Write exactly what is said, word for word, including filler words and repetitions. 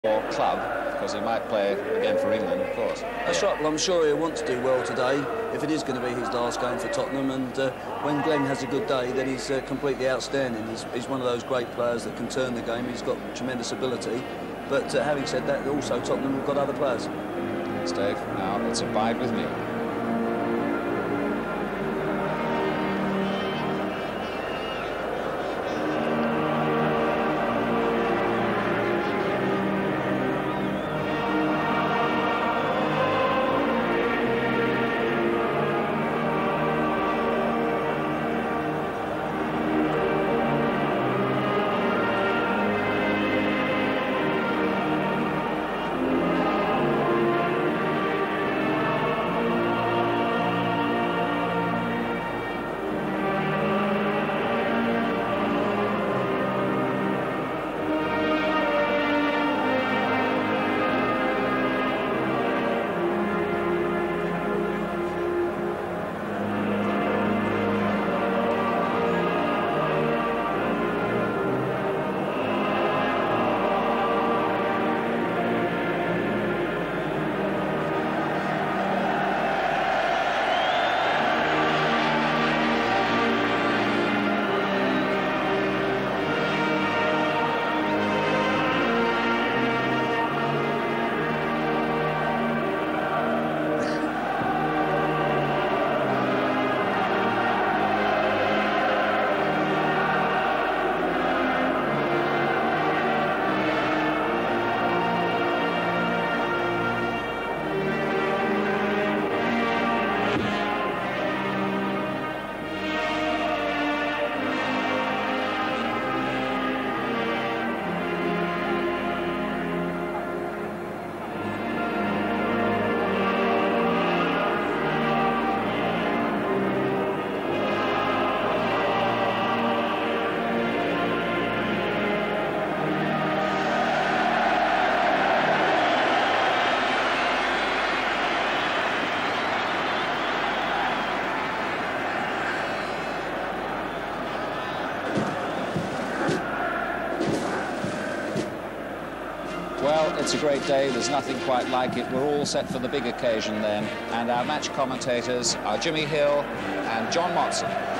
or club, because he might play again for England, of course. That's right. Well, I'm sure he'll want to do well today if it is going to be his last game for Tottenham. And uh, when Glenn has a good day, then he's uh, completely outstanding. He's, he's one of those great players that can turn the game. He's got tremendous ability. But uh, having said that, also Tottenham have got other players. Thanks, Dave. Now it's Abide With Me. Well, it's a great day. There's nothing quite like it. We're all set for the big occasion then. And our match commentators are Jimmy Hill and John Motson.